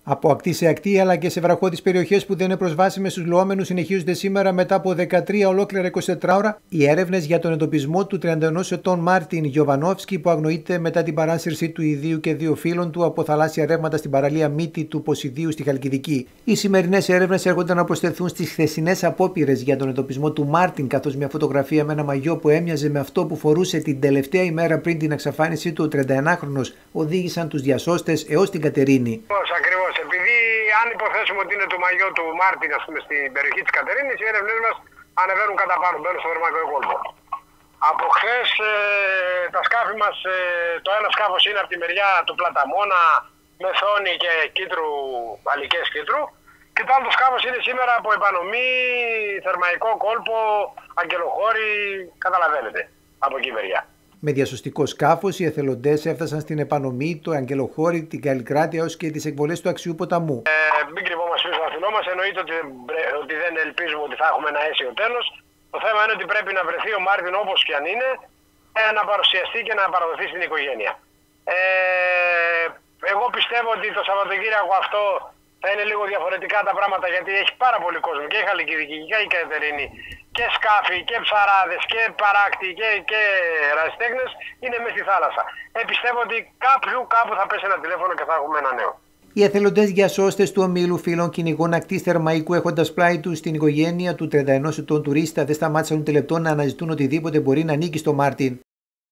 Από ακτή σε ακτή αλλά και σε βραχώδεις περιοχές που δεν είναι προσβάσιμες στους λουόμενους συνεχίζονται σήμερα μετά από 13 ολόκληρα 24 ώρα οι έρευνες για τον εντοπισμό του 31 ετών Μάρτιν Γιοβανόφσκι που αγνοείται μετά την παράσυρση του ιδίου και δύο φίλων του από θαλάσσια ρεύματα στην παραλία Μύτη του Ποσειδίου στη Χαλκιδική. Οι σημερινές έρευνες έρχονται να προσθεθούν στις χθεσινές απόπειρες για τον εντοπισμό του Μάρτιν, καθώς μια φωτογραφία με ένα μαγιό που έμοιαζε με αυτό που φορούσε την τελευταία ημέρα πριν την εξαφάνισή του ο 31χρονος οδήγησαν τους διασώστες έως την Κατερίνη. Ακριβώς, επειδή αν υποθέσουμε ότι είναι το μαγιό του Μάρτιν, ας πούμε, στην περιοχή της Κατερίνης, οι έρευνες μας ανεβαίνουν κατά πάνω, μπαίνουν στο δερμαϊκό κόλπο. Από χθες τα σκάφη μας, το ένα σκάφος είναι από τη μεριά του Πλαταμόνα, Μεθόνη και Κίτρου, Αλικές Κίτρου, και το άλλο σκάφος είναι σήμερα από Επανομή, Θερμαϊκό κόλπο, Αγγελοχώρη, καταλαβαίνετε, από εκεί μεριά. Με διασωστικό σκάφος, οι εθελοντές έφτασαν στην Επανομή, το Αγγελοχώρη, την Καλλικράτεια έως και τις εκβολές του Αξιού Ποταμού. Μην κρυβόμαστε πίσω στο αθηνό μας, εννοείται ότι δεν ελπίζουμε ότι θα έχουμε ένα αίσιο τέλος. Το θέμα είναι ότι πρέπει να βρεθεί ο Μάρτιν όπως και αν είναι, να παρουσιαστεί και να παραδοθεί στην οικογένεια. Εγώ πιστεύω ότι το Σαββατοκύριακο αυτό θα είναι λίγο διαφορετικά τα πράγματα, γιατί έχει πάρα πολύ κόσμο και η Χαλκιδική και η Κατερίνη και σκάφη και ψαράδες και παράκτη και ερασιτέχνες είναι μες στη θάλασσα. Πιστεύω ότι κάπου θα πέσει ένα τηλέφωνο και θα έχουμε ένα νέο. Οι εθελοντές διασώστες του ομίλου φίλων κυνηγών ακτής Θερμαϊκού, έχοντας πλάι τους στην οικογένεια του 31 ετών τουρίστα, δεν σταμάτησαν ούτε λεπτό να αναζητούν οτιδήποτε μπορεί να ανήκει στο Μάρτιν.